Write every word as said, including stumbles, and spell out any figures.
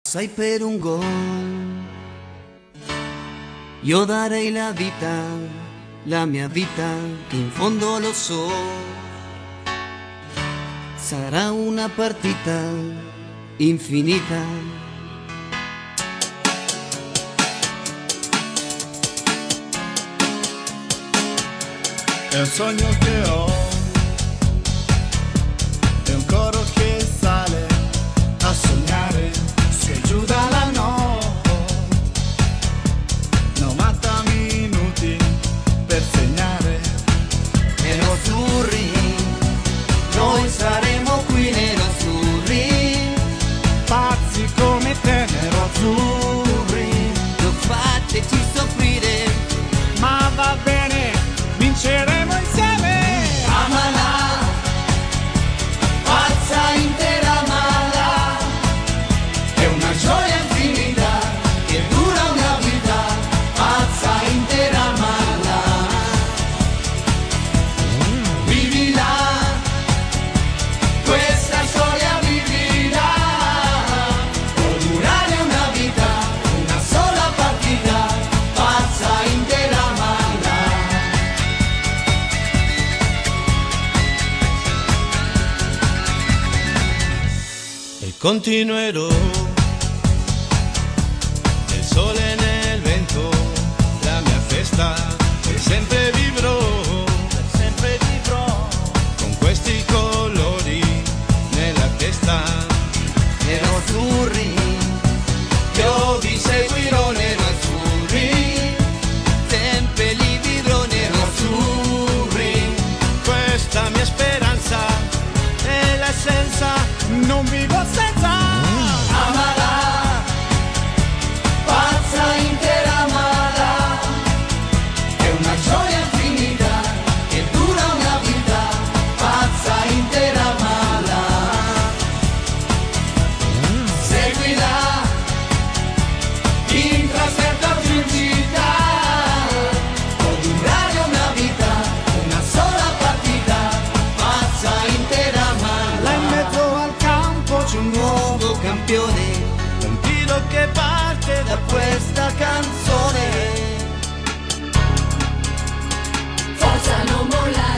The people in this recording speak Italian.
Sai per un gol, io darei la vita, la mia vita, che in fondo lo so, sarà una partita infinita. È un sogno che ho, è un coro che sale a sognare, su e giù dalla notte, novanta minuti per segnare. Nerazzurri, noi saremo qui nerazzurri, Pazzi come te, nerazzurri, non fateci soffrire, ma va bene, vinceremo insieme. amala, pazza intera mala, è una gioia infinita che dura una vita, pazza intera mala, vivila, questa storia vivila, può durare una vita, una sola partita, pazza intera mala. E continuerò nel sole e nel vento, la mia festa, e sempre vivrò, sempre vivrò, con questi colori nella testa. Nerazzurri, io vi seguirò nerazzurri, sempre li vivrò nerazzurri, Questa mia speranza è l'essenza, non vivo senza. amala, pazza intera mala, è una gioia infinita che dura una vita, pazza intera mala, seguila, in trasferta o giù in città, può durare una vita, una sola partita, pazza intera mala. Là in mezzo al campo c'è un uomo, Nuovo campione un tiro che parte da da questa canzone. Forza non mollare.